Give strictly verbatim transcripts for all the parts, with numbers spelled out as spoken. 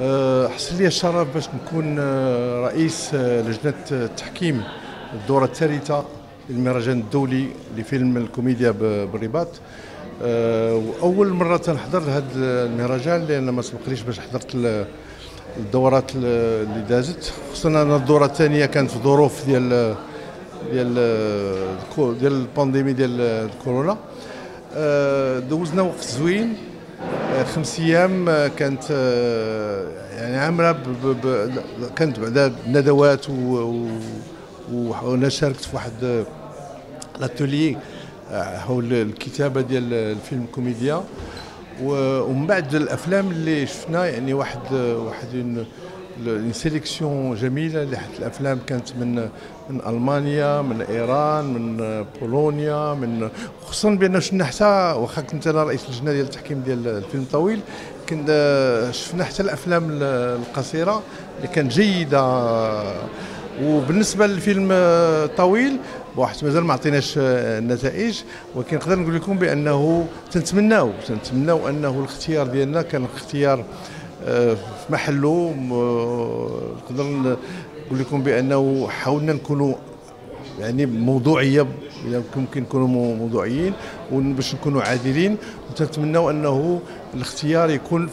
حصل لي الشرف باش نكون رئيس لجنة التحكيم الدورة الثالثة للمهرجان الدولي لفيلم الكوميديا بالرباط. وأول مرة تنحضر لهذا المهرجان لأن ما سبقليش باش حضرت الدورات اللي دازت، خصوصا أن الدورة الثانية كانت في ظروف ديال ديال ديال البانديمي ديال الكورونا. دوزنا وقت زوين، خمس ايام كانت يعني عامره كانت بعدا ندوات، وانا شاركت في واحد لاتولي حول الكتابه ديال الفيلم كوميديا. ومن بعد الافلام اللي شفنا يعني واحد واحد سيليكسيون جميله، اللي حتى الافلام كانت من من المانيا، من ايران، من بولونيا، من خصوصا بان شفنا حتى واخا كنت انا رئيس اللجنه ديال التحكيم ديال الفيلم الطويل، كنا شفنا حتى الافلام القصيره اللي كانت جيده. وبالنسبه للفيلم الطويل واحد مازال ما عطيناش النتائج، ولكن نقدر نقول لكم بانه تنتمناو تنتمناو انه الاختيار ديالنا كان اختيار في محله. نقدر نقول لكم بانه حاولنا نكونوا يعني موضوعيه، اذا ممكن نكونوا موضوعيين وباش نكونوا عادلين، وتنتمناو انه الاختيار يكون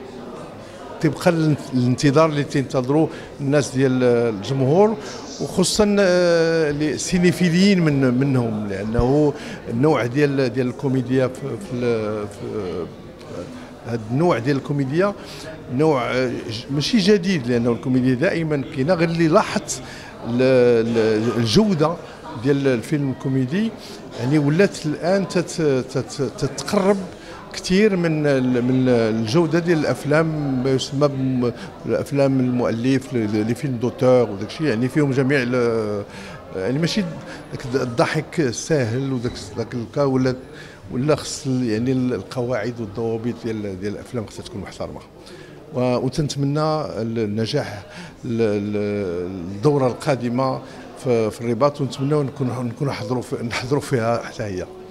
طبقا للانتظار اللي تنتظروه الناس ديال الجمهور، وخصوصا السينيفيليين من منهم، لانه النوع ديال ديال الكوميديا في, في, في هذا النوع ديال الكوميديا نوع ماشي جديد، لانه الكوميديا دائما كاينه، غير اللي لاحظت الجوده ديال الفيلم الكوميدي يعني ولات الان تتقرب كثير من من الجوده ديال الافلام ما يسمى بالافلام المؤلف لي فيلم دوتور وداك الشيء، يعني فيهم جميع يعني ماشي داك الضحك الساهل وداك داك ولا ولا خص يعني القواعد والضوابط ديال ديال الافلام خصها تكون محترمه. وتنتمنى النجاح الدوره القادمه في الرباط، ونتمنى نكون نكونوا نحضروا نحضروا فيها حتى هي.